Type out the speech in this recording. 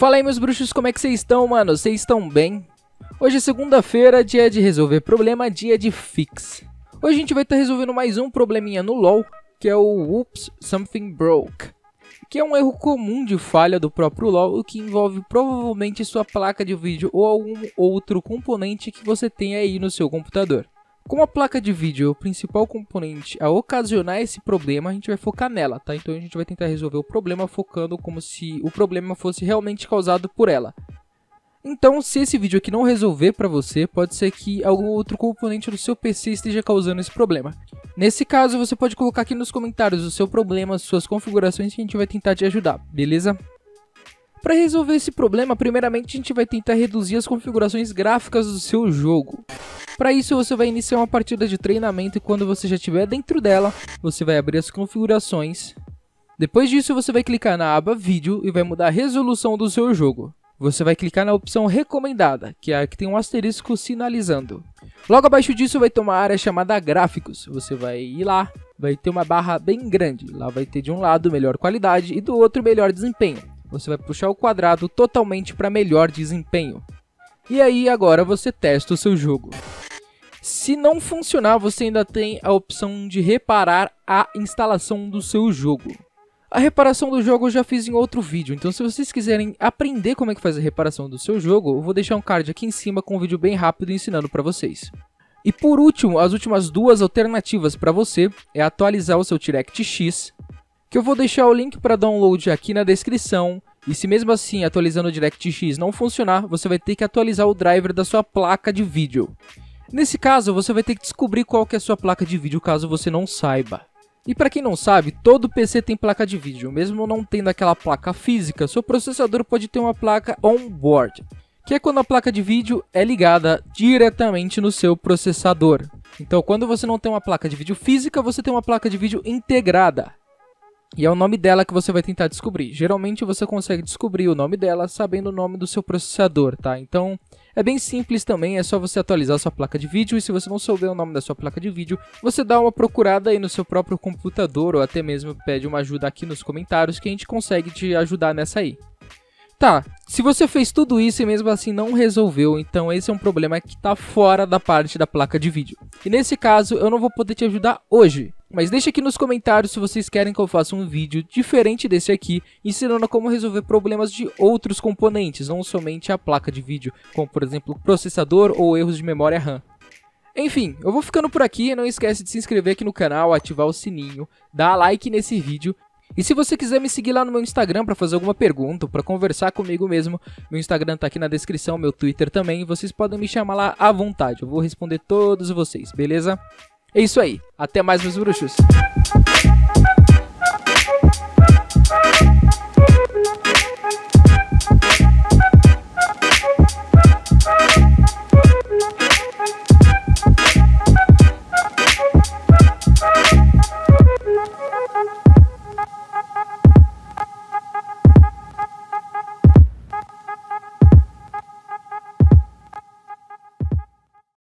Fala aí, meus bruxos, como é que vocês estão, mano? Vocês estão bem? Hoje é segunda-feira, dia de resolver problema, dia de fix. Hoje a gente vai estar resolvendo mais um probleminha no LoL, que é o Oops, Something Broke, que é um erro comum de falha do próprio LoL, o que envolve provavelmente sua placa de vídeo ou algum outro componente que você tem aí no seu computador. Como a placa de vídeo é o principal componente a ocasionar esse problema, a gente vai focar nela, tá? Então a gente vai tentar resolver o problema focando como se o problema fosse realmente causado por ela. Então, se esse vídeo aqui não resolver pra você, pode ser que algum outro componente do seu PC esteja causando esse problema. Nesse caso, você pode colocar aqui nos comentários o seu problema, suas configurações, que a gente vai tentar te ajudar, beleza? Para resolver esse problema, primeiramente a gente vai tentar reduzir as configurações gráficas do seu jogo. Para isso, você vai iniciar uma partida de treinamento e quando você já estiver dentro dela, você vai abrir as configurações. Depois disso, você vai clicar na aba Vídeo e vai mudar a resolução do seu jogo. Você vai clicar na opção Recomendada, que é a que tem um asterisco sinalizando. Logo abaixo disso vai ter uma área chamada Gráficos. Você vai ir lá, vai ter uma barra bem grande. Lá vai ter de um lado melhor qualidade e do outro melhor desempenho. Você vai puxar o quadrado totalmente para melhor desempenho. E aí agora você testa o seu jogo. Se não funcionar, você ainda tem a opção de reparar a instalação do seu jogo. A reparação do jogo eu já fiz em outro vídeo, então se vocês quiserem aprender como é que faz a reparação do seu jogo, eu vou deixar um card aqui em cima com um vídeo bem rápido ensinando para vocês. E por último, as últimas duas alternativas para você é atualizar o seu DirectX, que eu vou deixar o link para download aqui na descrição. E se mesmo assim atualizando o DirectX não funcionar, você vai ter que atualizar o driver da sua placa de vídeo. Nesse caso, você vai ter que descobrir qual que é a sua placa de vídeo caso você não saiba. E para quem não sabe, todo PC tem placa de vídeo, mesmo não tendo aquela placa física, seu processador pode ter uma placa on-board, que é quando a placa de vídeo é ligada diretamente no seu processador. Então, quando você não tem uma placa de vídeo física, você tem uma placa de vídeo integrada. E é o nome dela que você vai tentar descobrir. Geralmente você consegue descobrir o nome dela sabendo o nome do seu processador, tá? Então é bem simples também, é só você atualizar a sua placa de vídeo. E se você não souber o nome da sua placa de vídeo, você dá uma procurada aí no seu próprio computador ou até mesmo pede uma ajuda aqui nos comentários que a gente consegue te ajudar nessa aí. Tá, se você fez tudo isso e mesmo assim não resolveu, então esse é um problema que está fora da parte da placa de vídeo. E nesse caso eu não vou poder te ajudar hoje, mas deixa aqui nos comentários se vocês querem que eu faça um vídeo diferente desse aqui, ensinando como resolver problemas de outros componentes, não somente a placa de vídeo, como por exemplo o processador ou erros de memória RAM. Enfim, eu vou ficando por aqui, não esquece de se inscrever aqui no canal, ativar o sininho, dar like nesse vídeo. E se você quiser me seguir lá no meu Instagram para fazer alguma pergunta ou para conversar comigo mesmo, meu Instagram tá aqui na descrição, meu Twitter também, vocês podem me chamar lá à vontade, eu vou responder todos vocês, beleza? É isso aí, até mais, meus bruxos!